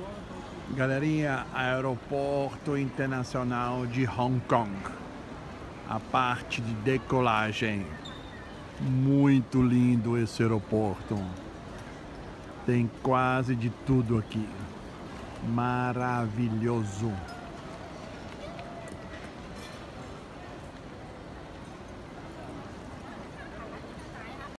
Galerinha, Aeroporto Internacional de Hong Kong. A parte de decolagem. Muito lindo esse aeroporto. Tem quase de tudo aqui. Maravilhoso.